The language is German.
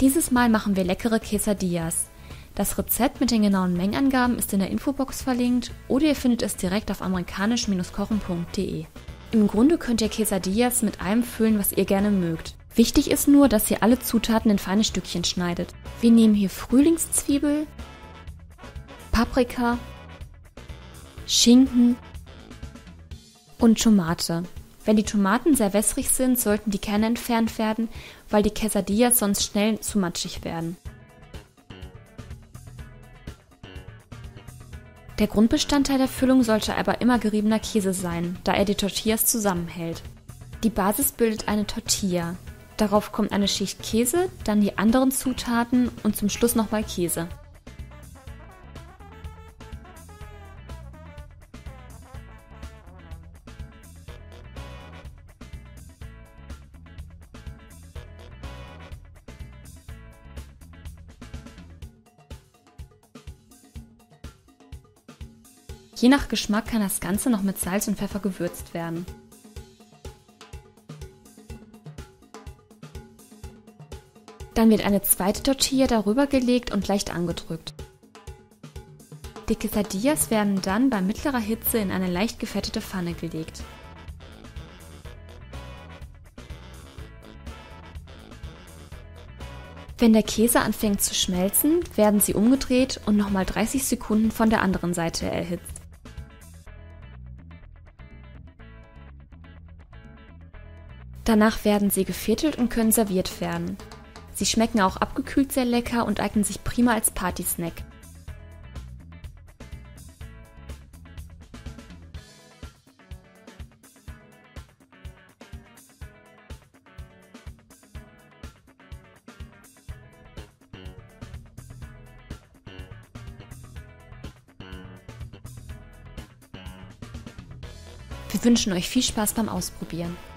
Dieses Mal machen wir leckere Quesadillas. Das Rezept mit den genauen Mengenangaben ist in der Infobox verlinkt oder ihr findet es direkt auf amerikanisch-kochen.de. Im Grunde könnt ihr Quesadillas mit allem füllen, was ihr gerne mögt. Wichtig ist nur, dass ihr alle Zutaten in feine Stückchen schneidet. Wir nehmen hier Frühlingszwiebel, Paprika, Schinken und Tomate. Wenn die Tomaten sehr wässrig sind, sollten die Kerne entfernt werden, weil die Quesadillas sonst schnell zu matschig werden. Der Grundbestandteil der Füllung sollte aber immer geriebener Käse sein, da er die Tortillas zusammenhält. Die Basis bildet eine Tortilla. Darauf kommt eine Schicht Käse, dann die anderen Zutaten und zum Schluss nochmal Käse. Je nach Geschmack kann das Ganze noch mit Salz und Pfeffer gewürzt werden. Dann wird eine zweite Tortilla darüber gelegt und leicht angedrückt. Die Quesadillas werden dann bei mittlerer Hitze in eine leicht gefettete Pfanne gelegt. Wenn der Käse anfängt zu schmelzen, werden sie umgedreht und nochmal 30 Sekunden von der anderen Seite erhitzt. Danach werden sie geviertelt und können serviert werden. Sie schmecken auch abgekühlt sehr lecker und eignen sich prima als Partysnack. Wir wünschen euch viel Spaß beim Ausprobieren.